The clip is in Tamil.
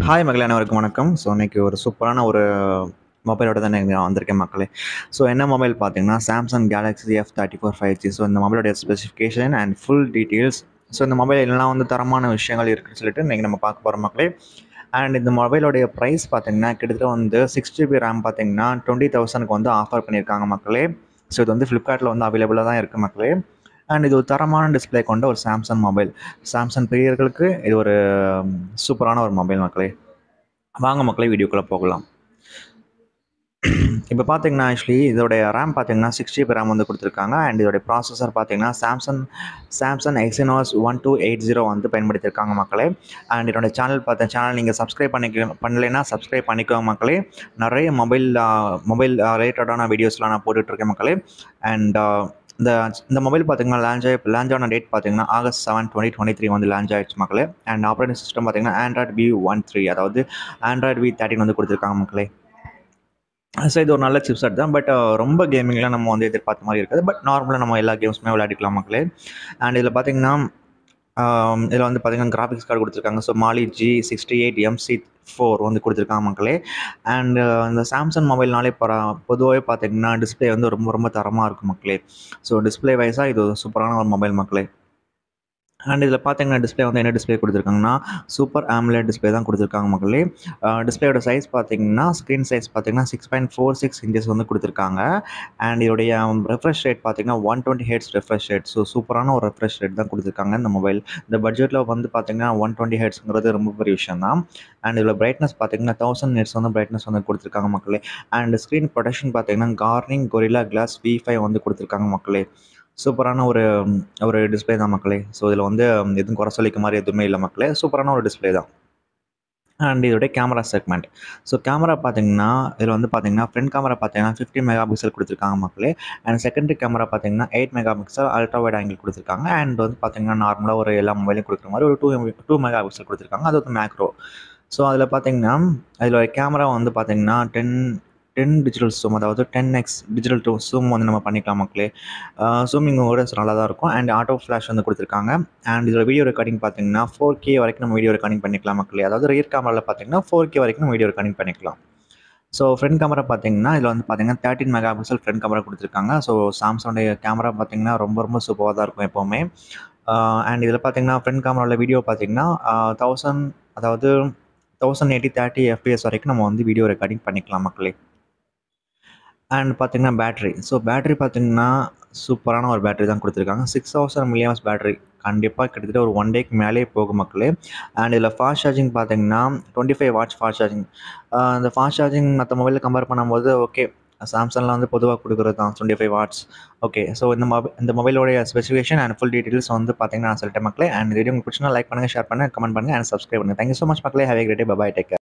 ஹாய் மகளே, அனைவருக்கும் வணக்கம். ஸோ இன்றைக்கி ஒரு சூப்பரான ஒரு மொபைலோட தான் நான் வந்திருக்கேன் மக்களே. ஸோ என்ன மொபைல் பார்த்தீங்கன்னா Samsung Galaxy F34 5G. So இந்த மொபைலோடைய specification and full details. So இந்த மொபைல் எல்லாம் வந்து தரமான விஷயங்கள் இருக்குன்னு சொல்லிட்டு இன்றைக்கி நம்ம பார்க்க போகிறோம் மக்களே. அண்ட் இந்த மொபைலோடைய ப்ரைஸ் பார்த்தீங்கன்னா கிட்டத்தட்ட வந்து 6GB ரேம் பார்த்தீங்கன்னா 20,000க்கு வந்து ஆஃபர் பண்ணியிருக்காங்க மக்களே. ஸோ இது வந்து ஃப்ளிப்கார்ட்டில் வந்து அவைலபிளாக தான் இருக்குது மக்களே. அண்ட் இது ஒரு தரமான டிஸ்பிளே கொண்ட ஒரு சாம்சங் மொபைல். சாம்சங் பிரியர்களுக்கு இது ஒரு சூப்பரான ஒரு மொபைல் மக்களே. வாங்க மக்களே வீடியோக்குள்ளே போகலாம். இப்போ பார்த்தீங்கன்னா ஆக்சுவலி இதோடைய ரேம் பார்த்தீங்கன்னா 6GB ரேம் வந்து கொடுத்துருக்காங்க. அண்ட் இதோடைய ப்ராசஸர் பார்த்தீங்கன்னா சாம்சங் எக்ஸினாஸ் 1280 வந்து பயன்படுத்தியிருக்காங்க மக்களே. அண்ட் என்னோடய சேனல் நீங்கள் சப்ஸ்கிரைப் பண்ணலைன்னா சப்ஸ்கிரைப் பண்ணிக்கோங்க மக்களே. நிறைய மொபைல் ரிலேட்டடான வீடியோஸ்லாம் நான் போட்டுட்ருக்கேன் மக்களே. அண்ட் இந்த மொபைல் பார்த்தீங்கன்னா லான்ச் ஆன டேட் பார்த்தீங்கன்னா August 7, 2023 வந்து லான்ச் ஆகிடுச்சு மக்களே. அண்ட் ஆப்ரேட்டிங் சிஸ்டம் பார்த்தீங்கன்னா Android V13, அதாவது Android V13 வந்து கொடுத்துருக்காங்க மக்களே. ஸோ இது ஒரு நல்ல சிப்செட் தான். பட் ரொம்ப கேமிங்லாம் நம்ம வந்து எதிர்பார்த்த மாதிரி இருக்காது. பட் நார்மலாக நம்ம எல்லா கேம்ஸுமே விளையாடிக்கலாம் மக்களே. அண்ட் இதில் பார்த்தீங்கன்னா இதில் வந்து பார்த்தீங்கன்னா கிராஃபிக்ஸ் கார்டு கொடுத்துருக்காங்க. ஸோ Mali G68MC4 வந்து கொடுத்துருக்காங்க மக்களே. அண்டு இந்த சாம்சங் மொபைல்னாலே பொதுவாகவே பார்த்தீங்கன்னா டிஸ்பிளே வந்து ரொம்ப ரொம்ப தரமாக இருக்கும் மக்களே. ஸோ டிஸ்பிளே வைஸாக இது சூப்பரான ஒரு மொபைல் மக்களே. அண்ட் இதில் பார்த்தீங்கன்னா டிஸ்பிளே வந்து என்ன டிஸ்பிளே கொடுத்துருக்காங்கன்னா சூப்பர் ஆம்லெட் டிஸ்பிளே தான் கொடுத்துருக்காங்க மக்களே. டிஸ்பிளேயோட சைஸ் பார்த்தீங்கன்னா ஸ்க்ரீன் சைஸ் பார்த்தீங்கன்னா 6.46 இன்ச்சஸ் வந்து கொடுத்துருக்காங்க. அண்ட் இதோடைய ரெஃப்ரெஷ் ரேட் பார்த்தீங்கன்னா 120 Hz ரெஃப்ரெஷ் ரேட். ஸோ சூப்பரான ஒரு ரெஃப்ரெஷ் ரேட் தான் கொடுத்துருக்காங்க இந்த மொபைல். இந்த பட்ஜெட்டில் வந்து பார்த்தீங்கன்னா 120 Hzங்கிறது ரொம்ப பெரிய விஷயம் தான். அண்ட் இதில் பிரைட்னஸ் பார்த்தீங்கன்னா 1000 nits வந்து பிரைட்னஸ் வந்து கொடுத்துருக்காங்க மக்களே. அண்ட் ஸ்க்ரீன் ப்ரொடெக்ஷன் பார்த்தீங்கன்னா கார்னிங் கொரில்லா கிளாஸ் V5 வந்து கொடுத்துருக்காங்க மக்களே. சூப்பரான ஒரு டிஸ்பிளே தான் மக்களே. ஸோ இதில் வந்து எதுவும் குறை சொல்லிக்க மாதிரி எதுவுமே இல்லை மக்களே. சூப்பரான ஒரு டிஸ்பிளே தான். அண்ட் இதோடைய கேமரா செக்மெண்ட். ஸோ கேமரா பார்த்தீங்கன்னா இதில் வந்து பார்த்தீங்கன்னா ஃப்ரண்ட் கேமரா பார்த்தீங்கன்னா 50 மெகாபிக்சல் கொடுத்துருக்காங்க மக்களே. அண்ட் செகண்டரி கேமரா பார்த்தீங்கன்னா 8 மெகாபிக்சல் அல்ட்ரா வைட் ஆங்கிள் கொடுத்துருக்காங்க. அண்ட் வந்து பார்த்தீங்கன்னா நார்மலாக ஒரு எல்லா மொபைலையும் கொடுக்குற மாதிரி ஒரு 2 மெகாபிக்சல் கொடுத்துருக்காங்க. அது வந்து மேக்ரோ. ஸோ அதில் பார்த்தீங்கன்னா அதில் கேமரா வந்து பார்த்தீங்கன்னா 10 டிஜிட்டல் ஜூம், அதாவது 10x டிஜிட்டல் ஜூம் வந்து நம்ம பண்ணிக்கலாம் மக்களே. ஜூமிங்கோட நல்லா தான் இருக்கும். அண்ட் ஆட்டோ ஃப்ளாஷ் வந்து கொடுத்துருக்காங்க. அண்ட் இதில் வீடியோ ரெக்கார்டிங் பார்த்தீங்கன்னா 4K வரைக்கும் நம்ம வீடியோ ரெக்கார்டிங் பண்ணிக்கலாம் மக்களே. அதாவது ரியர் கேமராவில் பார்த்தீங்கன்னா 4K வரைக்கும் நம்ம வீடியோ ரெக்கார்டிங் பண்ணிக்கலாம். ஸோ ஃப்ரண்ட் கேமரா பார்த்தீங்கன்னா இதில் வந்து பார்த்தீங்கன்னா 13 மெகாபிக்சல் ஃப்ரண்ட் கேமரா கொடுத்துருக்காங்க. ஸோ சாம்சங்கோடைய கேமரா பார்த்தீங்கன்னா ரொம்ப ரொம்ப சூப்பராக தான் இருக்கும் எப்போவுமே. அண்ட் இதில் பார்த்தீங்கன்னா ஃப்ரண்ட் கேமராவில் வீடியோ பார்த்தீங்கன்னா 1080 30 FPS வரைக்கும் நம்ம வந்து வீடியோ ரெக்கார்டிங் பண்ணிக்கலாம் மக்களே. அண்ட் பார்த்தீங்கன்னா பேட்ரி. ஸோ பேட்ரி பார்த்தீங்கன்னா சூப்பரான ஒரு பேட்ரி தான் கொடுத்துருக்காங்க. 6000 mAh பேட்ரி. கண்டிப்பாக கிட்டத்தட்ட ஒரு 1 டேக்கு மேலேயே போகும் மக்களே. அண்ட் இதில் ஃபாஸ்ட் சார்ஜிங் பார்த்தீங்கன்னா 25 வாட்ஸ் ஃபாஸ்ட் சார்ஜிங். இந்த ஃபாஸ்ட் சார்ஜிங் மற்ற மொபைலில் கம்பேர் பண்ணும்போது ஓகே, சாம்சங்கில் வந்து பொதுவாக கொடுக்குறது தான் 25 வாட்ஸ். ஓகே, ஸோ இந்த மொபைலோடைய ஸ்பெசிஃபிகேஷன் அண்ட் ஃபுல் டீட்டெயில்ஸ் வந்து பார்த்தீங்கன்னா நான் சொல்லிட்டேன் மக்களே. அண்ட் வீடியோ உங்களுக்கு பிடிச்சினா லைக் பண்ணுங்கள், ஷேர் பண்ணுங்கள், கமெண்ட் பண்ணுங்கள் அண்ட் சப்ஸ்கிரைப் பண்ணுங்கள். தேங்க்யூ ஸோ மச் மக்களே. Have a great day. Bye. Take care.